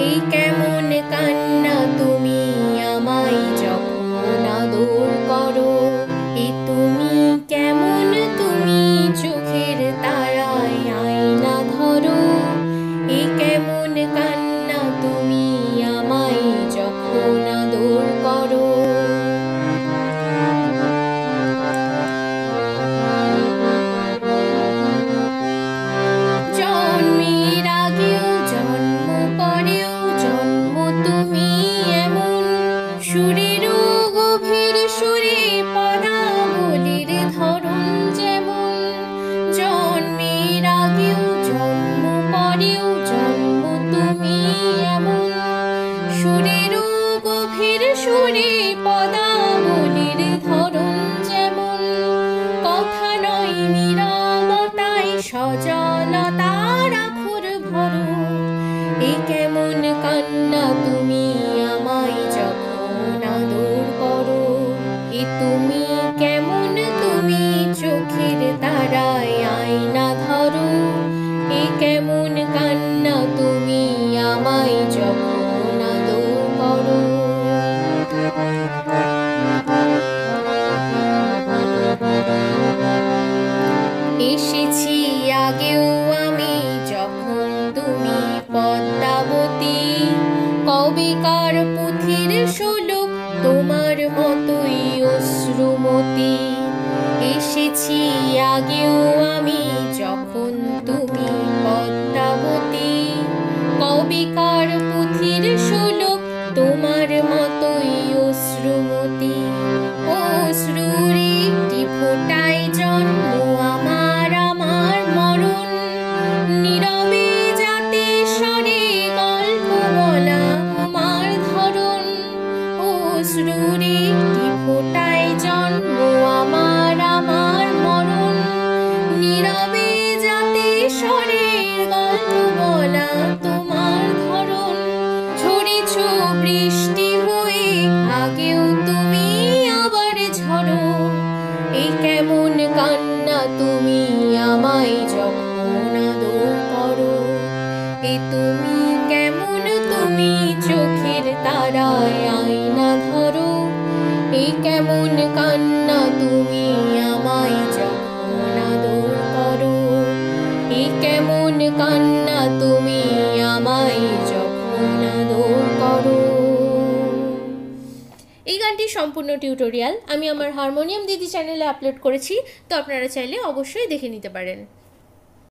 এই কেমন কান্না তুমি আমায় যখন আদর করো, এ তুমি কেমন তুমি চোখের তারায় আয়না ধরো। এই কেমন কান্না তুমি আমায় যখন আদর করো। জন্মের আগেও জন্ম পরেও জন্ম তুমি এমন, সুরেরও গভীর সুরে পদাবলীর ধরন যেমন। জন্মের আগেও জন্ম পরেও জন্ম তুমি এমন, সুরেরও গভীর সুরে পদাবলীর ধরন যেমন। কথা নয় নীরবতায় সজলতার আখর ভরো, এ কেমন কান্না তুমি আমায় যখন আদর করো। এ তুমি কেমন তুমি চোখের তারায় আয়না ধরো। এ কেমন কান্না তুমি আমায় যখন আদর করো। এসেছি আগেও আমি যখন তুমি পদ্মাবতী, কবেকার পুঁথির শোলক তোমার মতোই অশ্রুমতি। এসেছি আগেও আমি যখন তুমি পদ্মাবতী, কবেকার পুঁথির শোলক তোমার মতোই অশ্রুমতি। অশ্রুর একটি ফোঁটায় জন্ম আমার আমার মরণ, নীরবে যাতে স্বরে গল্প বলা তোমার ধরন। অশ্রুর একটি ফোঁটায় জন্ম আমার আমার মরণ, নীরবে যাতে স্বরে গল্প বলা তোমার ধরন। ঝরেছ বৃষ্টি হয়ে আগেও তুমি আবার ঝরো, এই কেমন কান্না তুমি আমায় যখন আদর করো। এ তুমি কেমন তুমি চোখের তারায় আয়না ধরো। এই কেমন কান্না তুমি আমায় যখন আদর করো। এই কেমন কান্না তুমি আমায় যখন আদর করো। এই গানটির সম্পূর্ণ টিউটোরিয়াল আমি আমার হারমোনিয়াম দিদি চ্যানেলে আপলোড করেছি, তো আপনারা চাইলে অবশ্যই দেখে নিতে পারেন।